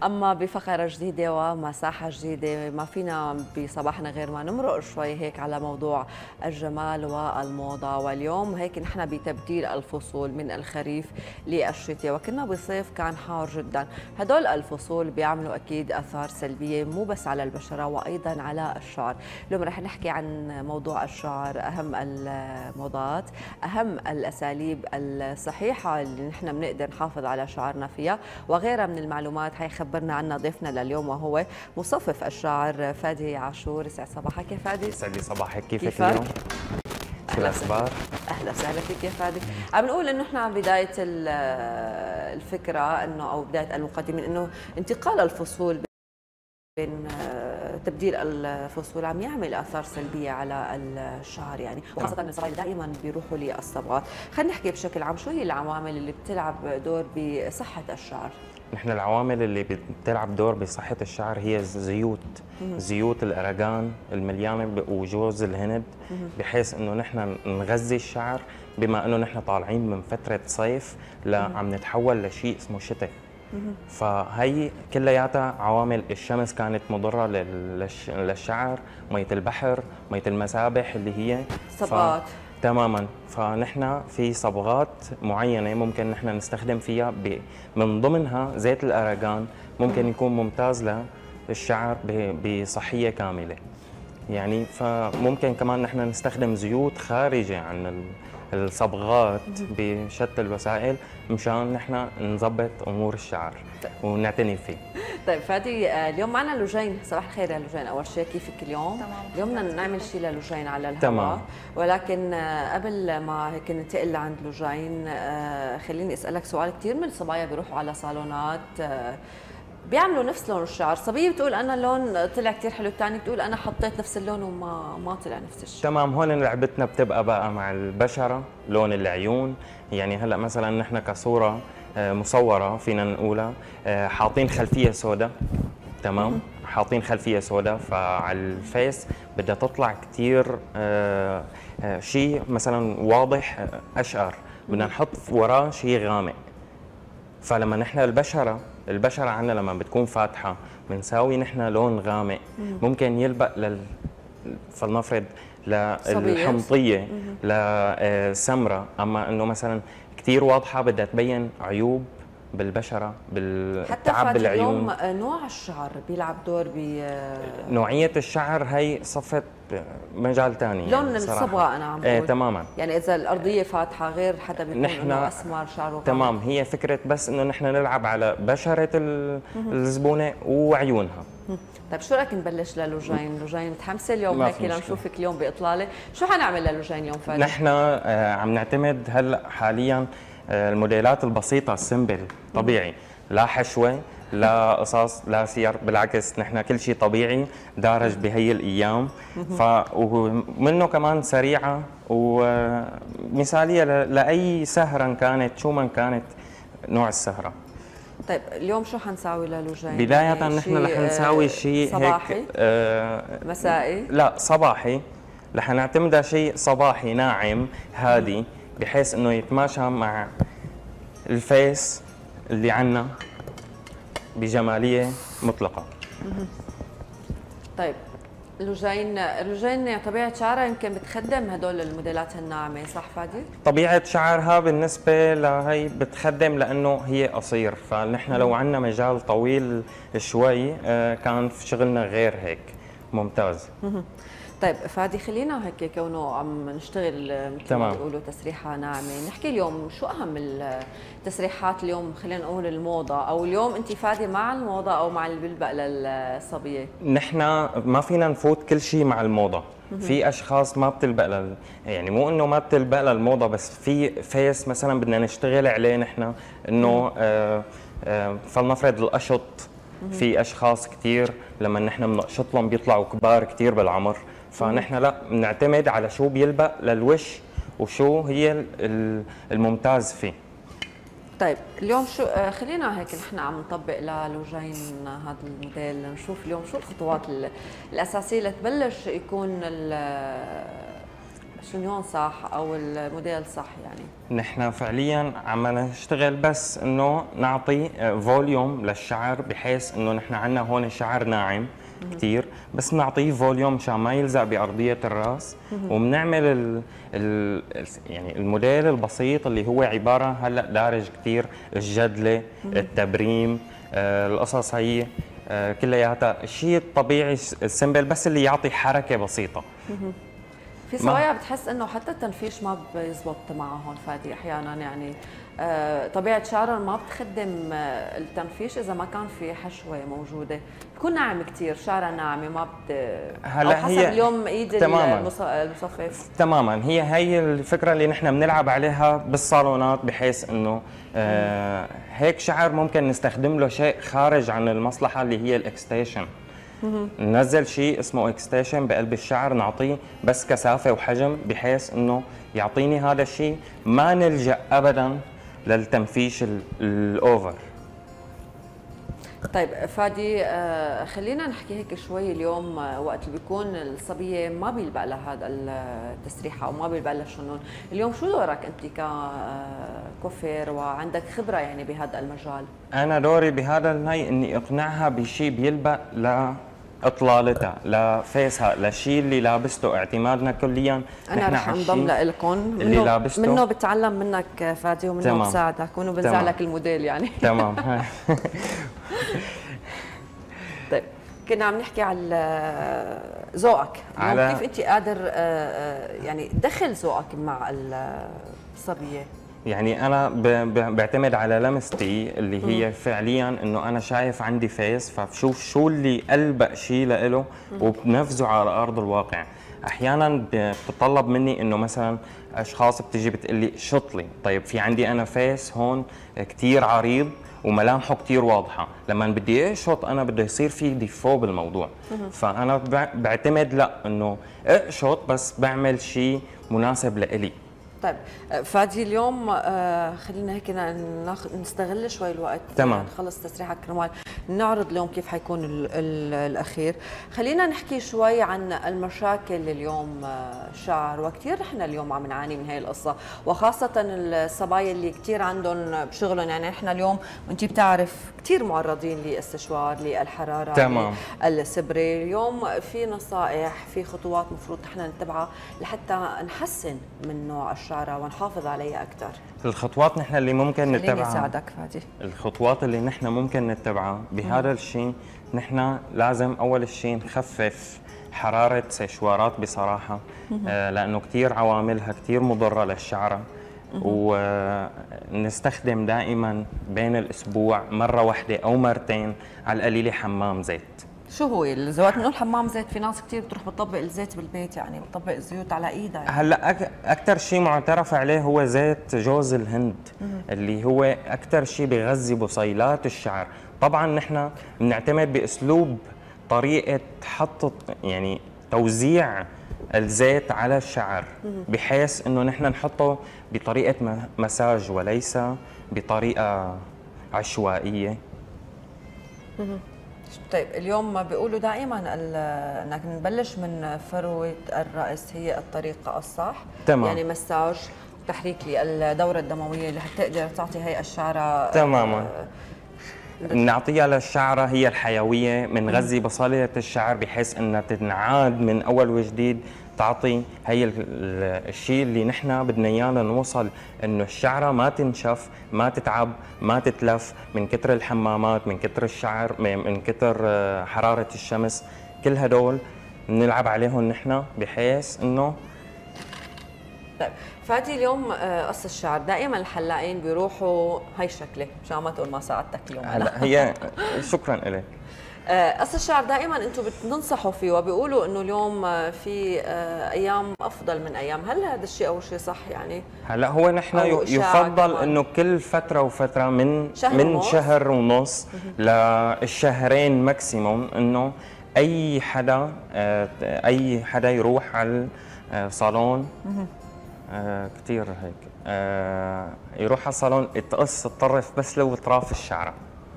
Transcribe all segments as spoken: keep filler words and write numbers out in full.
أما بفقرة جديدة ومساحة جديدة ما فينا بصباحنا غير ما نمرق شوي هيك على موضوع الجمال والموضة. واليوم هيك نحن بتبديل الفصول من الخريف للشتاء، وكنا بصيف كان حار جدا. هدول الفصول بيعملوا أكيد آثار سلبية مو بس على البشرة وأيضا على الشعر. اليوم رح نحكي عن موضوع الشعر، أهم الموضات، أهم الأساليب الصحيحة اللي نحن بنقدر نحافظ على شعرنا فيها وغيرها من المعلومات. حيخبرنا عنها ضيفنا لليوم وهو مصفف الشعر فادي عاشور. يسعد صباحك يا فادي. يسعد لي صباحك، كيفك, كيفك اليوم؟ شو الاخبار؟ اهلا وسهلا فيك يا فادي. عم نقول انه احنا بدايه الفكره انه او بدايه المقدمه انه انتقال الفصول بين تبديل الفصول عم يعمل اثار سلبيه على الشعر، يعني وخاصه الصبايا دائما بيروحوا للصبغات. خلينا نحكي بشكل عام، شو هي العوامل اللي بتلعب دور بصحه الشعر؟ نحن العوامل اللي بتلعب دور بصحه الشعر هي الزيوت، زيوت الارغان المليانه وجوز الهند، بحيث انه نحن نغذي الشعر بما انه نحن طالعين من فتره صيف لعم نتحول لشيء اسمه شتاء. فهي كلياتها عوامل. الشمس كانت مضره للشعر، ميه البحر، ميه المسابح اللي هي صبغات. تماما. فنحن في صبغات معينه ممكن نحن نستخدم فيها، من ضمنها زيت الارغان ممكن يكون ممتاز للشعر بصحيه كامله. يعني فممكن كمان نحن نستخدم زيوت خارجه عن الصبغات بشتى الوسائل مشان نحن نظبط امور الشعر ونعتني فيه. طيب فادي، اليوم معنا لوجين. صباح الخير يا لوجين. اول شيء كيفك اليوم؟ تمام. اليوم بدنا نعمل شيء للوجين على الهواء. تمام. ولكن قبل ما هيك ننتقل لعند لوجين، خليني اسالك سؤال. كثير من الصبايا بيروحوا على صالونات بيعملوا نفس لون الشعر، صبيه بتقول انا اللون طلع كثير حلو، الثاني بتقول انا حطيت نفس اللون وما ما طلع نفس الشيء. تمام. هون لعبتنا بتبقى بقى مع البشره، لون العيون. يعني هلا مثلا نحن كصوره مصوره فينا نقولها حاطين خلفيه سوداء، تمام، حاطين خلفيه سوداء، فعلى الفيس بدها تطلع كثير شيء مثلا واضح اشقر، بدنا نحط وراه شيء غامق. فلما نحن البشره البشره عندنا لما بتكون فاتحه بنساوي نحن لون غامق، ممكن يلبق لل فلنفرض للحمضيه لسمره. اما انه مثلا كثير واضحه بدها تبين عيوب بالبشره، بالتعب بالعيون. حتى اليوم نوع الشعر بيلعب دور ب نوعيه الشعر. هي صفت مجال ثاني لون يعني الصبغه. انا عم بقول ايه تماما. يعني اذا الارضيه فاتحه غير حدا بيكون انه اسمر شعره. تمام. هي فكره بس انه نحن نلعب على بشره الزبونه وعيونها. طيب شو رايك نبلش للوجين؟ لوجين متحمسه اليوم هيك لنشوفك اليوم باطلاله. شو حنعمل للوجين اليوم فادي؟ نحن آه عم نعتمد هلا حاليا آه الموديلات البسيطه السمبل طبيعي، لا حشوه لا قصص لا سير، بالعكس نحن كل شيء طبيعي دارج بهي الايام. ف ومنه كمان سريعه ومثاليه لاي سهره كانت، شو من كانت نوع السهره. طيب اليوم شو حنساوي للوجين؟ بداية نحن رح نساوي شيء صباحي هيك آه مسائي؟ لا صباحي. رح نعتمدها شيء صباحي ناعم هادي، بحيث انه يتماشى مع الفيس اللي عنا بجمالية مطلقة. طيب لوجين، لوجين طبيعة شعرها يمكن بتخدم هدول الموديلات الناعمة، صح فادي؟ طبيعة شعرها بالنسبة لهي بتخدم لأنه هي قصير، فنحن لو عندنا مجال طويل شوي كان في شغلنا غير هيك ممتاز. طيب فادي، خلينا هيك كونه عم نشتغل مثل ما بيقولوا تسريحه ناعمه، نحكي اليوم شو اهم التسريحات اليوم. خلينا نقول الموضه، او اليوم انت فادي مع الموضه او مع اللي بيلبق للصبيه؟ نحن ما فينا نفوت كل شيء مع الموضه. في اشخاص ما بتلبق لل... يعني مو انه ما بتلبق للموضه، بس في فيس مثلا بدنا نشتغل عليه نحن انه آه آه فلنفرض القشط. في اشخاص كثير لما نحن بنقشط لهم بيطلعوا كبار كثير بالعمر، فنحن لا بنعتمد على شو بيلبق للوش وشو هي الممتاز فيه. طيب اليوم شو خلينا هيك نحن عم نطبق للوجين هذا الموديل، نشوف اليوم شو الخطوات الاساسيه لتبلش يكون شنيون صح او الموديل صح يعني؟ نحن فعليا عم نشتغل بس انه نعطي فوليوم للشعر، بحيث انه نحن عندنا هون الشعر ناعم كثير، بس نعطيه فوليوم مشان ما يلزق بارضيه الراس. وبنعمل ال ال يعني الموديل البسيط اللي هو عباره هلا دارج كثير، الجدله، التبريم، آه القصص هي آه كلياتها الشيء الطبيعي السمبل، بس اللي يعطي حركه بسيطه. في صبايا بتحس انه حتى التنفيش ما بيزبط معهم فادي احيانا، يعني آه طبيعه شعرهم ما بتخدم آه التنفيش اذا ما كان في حشوه موجوده، بتكون ناعم كثير، شعرها ناعمه ما بت هلا او حسب هي اليوم ايد المصفف. تماما، هي هي الفكره اللي نحن بنلعب عليها بالصالونات، بحيث انه آه هيك شعر ممكن نستخدم له شيء خارج عن المصلحه اللي هي الاكستيشن. ننزل شيء اسمه اكستيشن بقلب الشعر، نعطيه بس كثافه وحجم، بحيث انه يعطيني هذا الشيء، ما نلجا ابدا للتنفيش الاوفر. طيب فادي، آه خلينا نحكي هيك شوي اليوم، آه وقت اللي بيكون الصبيه ما بيلبق لها هذا التسريحه او ما بيلبق لها الشنون، اليوم شو دورك انت ككوفير وعندك خبره يعني بهذا المجال؟ انا دوري بهذا الهي اني اقنعها بشيء بيلبق لاطلالتها، لفيسها، لشيء اللي لابسته. اعتمادنا كليا انا رح انضم لكم، اللي لابسته منه بتعلم منك فادي، ومنه بساعدك، ومنه بنزع لك الموديل يعني. تمام. طيب كنا عم نحكي على ذوقك، على كيف انت قادر يعني تدخل ذوقك مع الصبيه؟ يعني انا بعتمد على لمستي اللي هي فعليا انه انا شايف عندي فيس، فبشوف شو اللي البق شيء لإله وبنفذه على ارض الواقع. احيانا بتطلب مني انه مثلا اشخاص بتجي بتقول لي شط لي، طيب في عندي انا فيس هون كثير عريض وملامحه كثير واضحه، لما بدي اقشط انا بده يصير في ديفو بالموضوع. فانا بعتمد لا انه اقشط، بس بعمل شيء مناسب لإلي. طيب فادي، اليوم آه خلينا هيك نستغل شوي الوقت، تمام، نخلص تسريحك كرمال نعرض اليوم كيف حيكون ال ال الاخير. خلينا نحكي شوي عن المشاكل اليوم آه شعر، وكثير نحن اليوم عم نعاني من هي القصه، وخاصه الصبايا اللي كثير عندهم بشغلهم، يعني نحن اليوم وانت بتعرف كثير معرضين للاستشوار، للحراره، تمام، السبري. اليوم في نصائح، في خطوات مفروض نحن نتبعها لحتى نحسن من نوع الشعر ونحافظ عليها اكثر. الخطوات نحن اللي ممكن نتبعها، ساعدك فادي. الخطوات اللي نحن ممكن نتبعها بهذا الشيء، نحن لازم اول شيء نخفف حراره سيشوارات بصراحه، آه لانه كثير عواملها كثير مضره للشعره. ونستخدم دائما بين الاسبوع مره واحده او مرتين على القليله حمام زيت. شو هو الزوات؟ بنقول حمام زيت، في ناس كثير بتروح بتطبق الزيت بالبيت، يعني بتطبق الزيوت على ايدها يعني. هلا أك... اكثر شيء معترف عليه هو زيت جوز الهند، مم. اللي هو اكثر شيء بيغذي بصيلات الشعر. طبعا نحن بنعتمد باسلوب طريقه حط يعني توزيع الزيت على الشعر، بحيث انه نحن نحطه بطريقه مساج وليس بطريقه عشوائيه. مم. طيب اليوم بيقولوا دائما انك نبلش من فروه الراس هي الطريقه الصح، تمام، يعني مساج، تحريك للدوره الدمويه اللي حتقدر تعطي هي الشعره تماما. آه نعطيها للشعره هي الحيويه، بنغذي بصيله الشعر بحيث انها تنعاد من اول وجديد، تعطي هي الشيء اللي نحن بدنا اياه لنوصل انه الشعره ما تنشف، ما تتعب، ما تتلف من كثر الحمامات، من كثر الشعر، من كثر حراره الشمس. كل هدول بنلعب عليهم نحن بحيث انه. طيب فادي، اليوم قص الشعر دائما الحلاقين بيروحوا هي الشكله، مشان ما تقول ما ساعدتك اليوم. هلا هي شكرا لك. قص الشعر دائما انتم بتنصحوا فيه، وبيقولوا انه اليوم في ايام افضل من ايام، هل هذا الشيء اول شيء صح يعني؟ هلا هو نحن يفضل انه كل فتره وفتره من شهر من ونص. شهر ونص للشهرين ماكسيموم، انه اي حدا اي حدا يروح على الصالون، كثير هيك يروح على الصالون يتقص الطرف بس لو اطراف الشعره.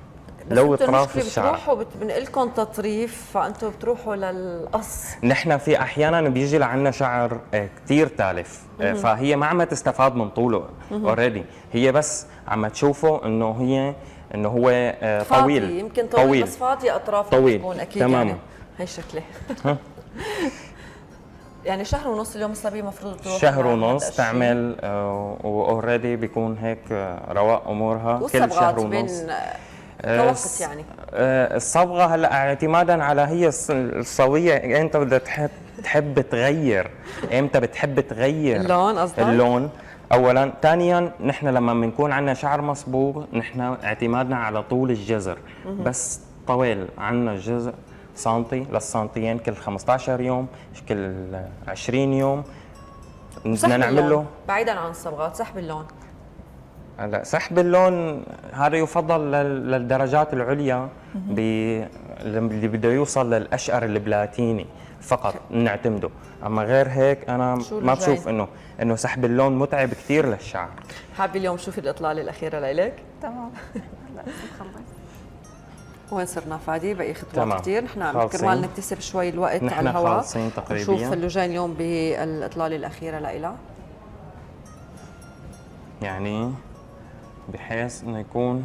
لو اطراف الشعر. بتروحوا بنقلكم تطريف فانتم بتروحوا للقص. نحن في احيانا بيجي لعنا شعر كثير تالف، فهي ما عم تستفاد من طوله اوريدي، هي بس عم تشوفه انه هي انه هو طويل فاضي، يمكن طويل, طويل بس فاضي اطراف طويل بتكون اكيد تماما. يعني هي شكله يعني شهر ونص اليوم الصبي المفروض تروح شهر ونص تعمل واوريدي بيكون هيك رواق امورها كل شهر ونص كوقت يعني. الصبغه هلا اعتمادا على هي الصويه انت بدها تحب تحب تغير امتى بتحب تغير اللون قصدك؟ اللون اولا، ثانيا نحن لما بنكون عندنا شعر مصبوغ نحن اعتمادنا على طول الجزر، بس طويل عندنا الجزر سنتي للسنتيين كل خمسة عشر يوم، كل عشرين يوم بدنا نعمل له. بعيدا عن الصبغات سحب اللون. هلا سحب اللون هذا يفضل للدرجات العليا اللي بده يوصل للاشقر البلاتيني فقط نعتمده، اما غير هيك انا ما بشوف انه انه سحب اللون متعب كثير للشعر. حابه اليوم شوفي الاطلاله الاخيره لإلك؟ تمام. هلا نخلص. وين صرنا فادي؟ بقي خطوات كثير، نحن كرمال نكتسب شوي الوقت على الهواء. نحن خالصين تقريبا. نشوف اللوجين اليوم بالاطلاله الاخيره لإلها. يعني بحيث انه يكون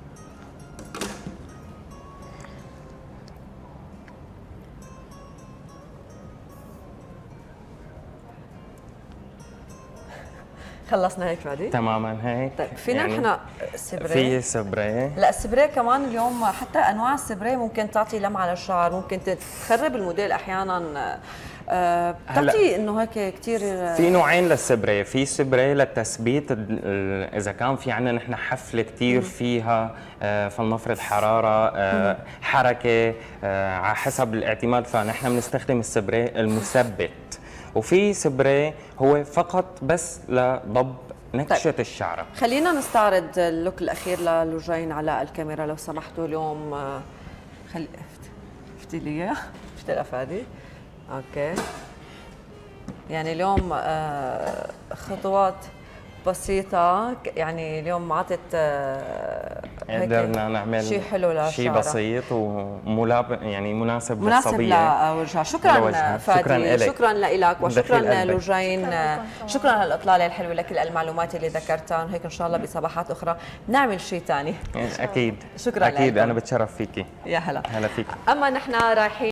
خلصنا هيك فادي؟ تماما هيك. طيب فينا يعني نحن سبراي؟ في سبراي. لا السبراي كمان اليوم حتى انواع السبراي ممكن تعطي لمعه للشعر، ممكن تخرب الموديل احيانا، أه بتعطي انه هيك كثير. في نوعين للسبراي، في سبراي للتثبيت اذا كان في عندنا نحن حفله كثير فيها أه فلنفرض حراره أه حركه أه على حسب الاعتماد، فنحن بنستخدم السبراي المثبت. وفي سبراي هو فقط بس لضب نكشة طيب. الشعرة. خلينا نستعرض اللوك الأخير للوجين على الكاميرا لو سمحتوا. اليوم خلي افتي لي اياه، افتي الأفادي. اوكي يعني اليوم خطوات بسيطة، يعني اليوم عطت قدرنا نعمل شيء حلو للشعر، شيء بسيط وملاب يعني مناسب مناسب لوجهها. شكرا لوجهها. فادي، شكرا لك، شكرا لك وشكرا لوجين، شكرا على الإطلالة الحلوة لكل المعلومات اللي ذكرتها. هيك إن شاء الله بصباحات أخرى نعمل شيء ثاني. أكيد شكرا أكيد لك. أنا بتشرف فيكي. يا هلا هلا فيك. أما نحن رايحين